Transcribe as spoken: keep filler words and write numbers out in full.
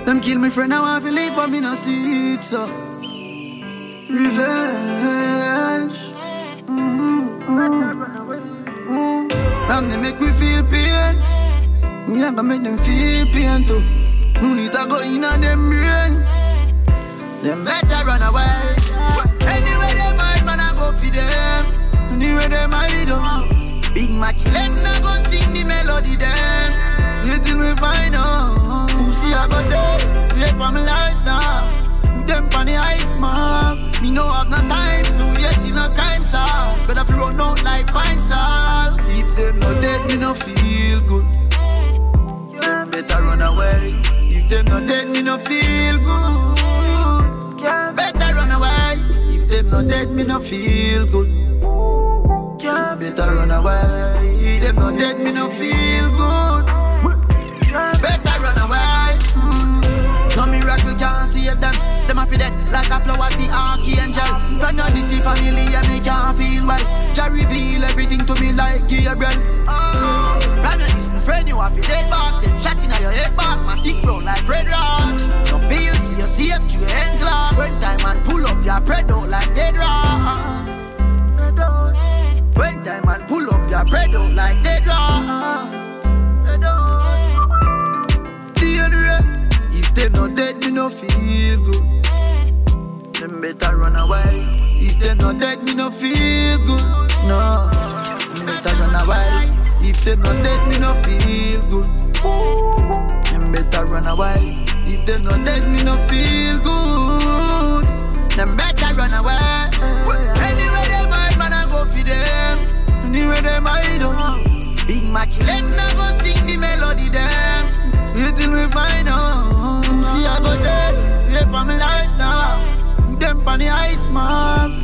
Them kill me friend, I want to leave, but me no see it, so revenge. Mm-hmm. Better run away. Mm-hmm. And they make me feel pain. Me I can make them feel pain too. No need to go in on them brain. Them better run away. Anywhere they mind, man, I go for them. Anywhere they mind, oh. Big Mac, them not go sing the melody, them. You till me find out. Pussy, I go there. Wait for my life now. Them on the ice, man. Me no have no time to wait in a crime song. Better if you run out like pine salt. If them not dead, me no feel good. Them better run away. If them not dead, me no feel good. Better run away. If them not dead, me no feel good. Better run away. If them not dead, me no feel good. Better run away. Mm. No miracle can't save them. Them a fi dead like a flower, the archangel. But not this family, and me can't feel well. Jah reveal everything to me like Gabriel. Oh, brother, this my friend, you a fi dead back. Them shot inna your head back, my thick brown like bread rot. No feel, see you safe, through your hands locked. When time and pull up your bread out like dead rat. When time and pull up your bread out like dead rat. If they not dead, me no feel good. Them better run away. If they not dead, me no feel good. No, them better run away. If they not dead, me no feel good. Them better run away. If they not dead, me no feel good. Them better run away. Anywhere they mind, man, I go for them. Anywhere they mind, oh. Big Mac, them not go sing the melody, them. Wait till we find out. See I go dead, wait for my life now. Them on the ice, man.